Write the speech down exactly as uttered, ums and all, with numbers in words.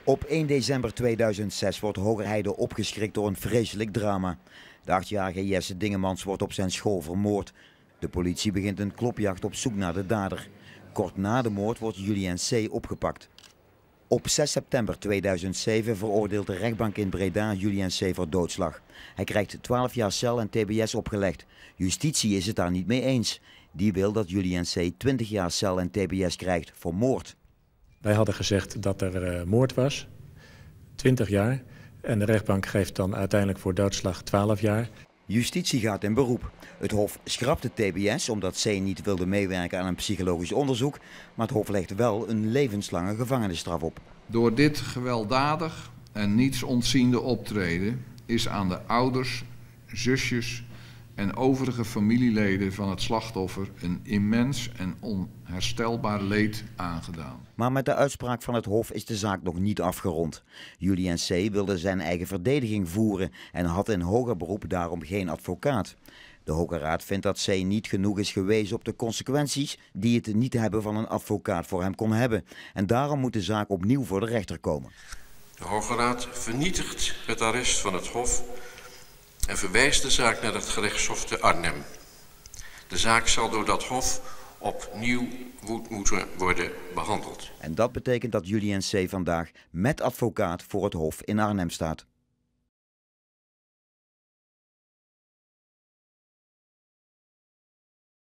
Op één december tweeduizend zes wordt Hogerheide opgeschrikt door een vreselijk drama. De achtjarige Jesse Dingemans wordt op zijn school vermoord. De politie begint een klopjacht op zoek naar de dader. Kort na de moord wordt Julien C. opgepakt. Op zes september tweeduizend zeven veroordeelt de rechtbank in Breda Julien C. voor doodslag. Hij krijgt twaalf jaar cel en T B S opgelegd. Justitie is het daar niet mee eens. Die wil dat Julien C. twintig jaar cel en T B S krijgt voor moord. Wij hadden gezegd dat er uh, moord was, twintig jaar. En de rechtbank geeft dan uiteindelijk voor doodslag twaalf jaar. Justitie gaat in beroep. Het Hof schrapt de T B S omdat C. niet wilde meewerken aan een psychologisch onderzoek. Maar het Hof legt wel een levenslange gevangenisstraf op. Door dit gewelddadig en niets ontziende optreden is aan de ouders, zusjes en overige familieleden van het slachtoffer een immens en onherstelbaar leed aangedaan. Maar met de uitspraak van het Hof is de zaak nog niet afgerond. Julien C. wilde zijn eigen verdediging voeren en had in hoger beroep daarom geen advocaat. De Hoge Raad vindt dat C. niet genoeg is gewezen op de consequenties die het niet hebben van een advocaat voor hem kon hebben. En daarom moet de zaak opnieuw voor de rechter komen. De Hoge Raad vernietigt het arrest van het Hof en verwijst de zaak naar het gerechtshof te Arnhem. De zaak zal door dat hof opnieuw moeten worden behandeld. En dat betekent dat Julien C. vandaag met advocaat voor het Hof in Arnhem staat.